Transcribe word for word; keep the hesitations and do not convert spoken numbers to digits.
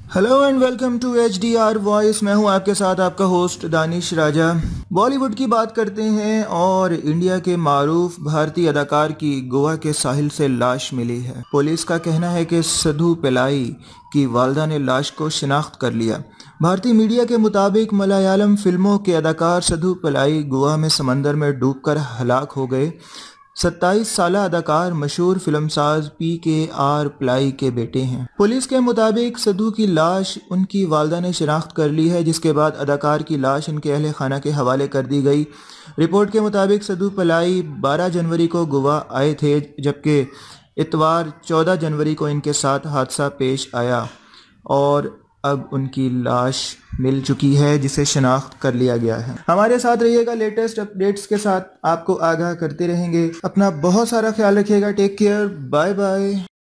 Hello and welcome to H D R voice. मैं हूं आपके साथ आपका होस्ट दानिश राजा। बॉलीवुड की बात करते हैं और इंडिया के मारूफ भारतीय अदाकार की गोवा के साहिल से लाश मिली है। पुलिस का कहना है कि सधु पिल्लाई की वालदा ने लाश को शिनाख्त कर लिया। भारतीय मीडिया के मुताबिक मलयालम फिल्मों के अदाकार सधु पिल्लाई गोवा में समंदर में डूबकर हलाक हो गए। सत्ताईस साला अदाकार मशहूर फिल्मसाज पी के आर पिल्लाई के बेटे हैं। पुलिस के मुताबिक सधु की लाश उनकी वालदा ने शिनाख्त कर ली है, जिसके बाद अदाकार की लाश इनके अहले खाना के हवाले कर दी गई। रिपोर्ट के मुताबिक सधु पिल्लाई बारह जनवरी को गोवा आए थे, जबकि इतवार चौदह जनवरी को इनके साथ हादसा पेश आया और अब उनकी लाश मिल चुकी है, जिसे शनाख्त कर लिया गया है। हमारे साथ रहिएगा, लेटेस्ट अपडेट्स के साथ आपको आगाह करते रहेंगे। अपना बहुत सारा ख्याल रखिएगा। Take care, bye bye.